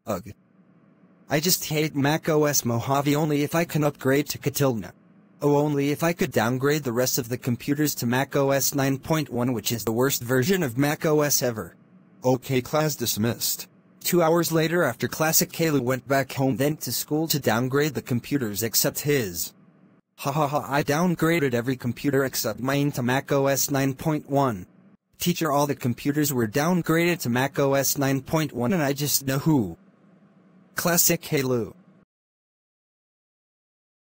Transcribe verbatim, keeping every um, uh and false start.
Ugh. I just hate macOS Mojave. Only if I can upgrade to Catalina. Oh, only if I could downgrade the rest of the computers to macOS nine point one, which is the worst version of macOS ever. Okay, class dismissed. Two hours later, after classic cailou went back home then to school to downgrade the computers except his. Ha ha ha, I downgraded every computer except mine to macOS nine point one. Teacher, all the computers were downgraded to macOS nine point one and I just know who. Classic cailou.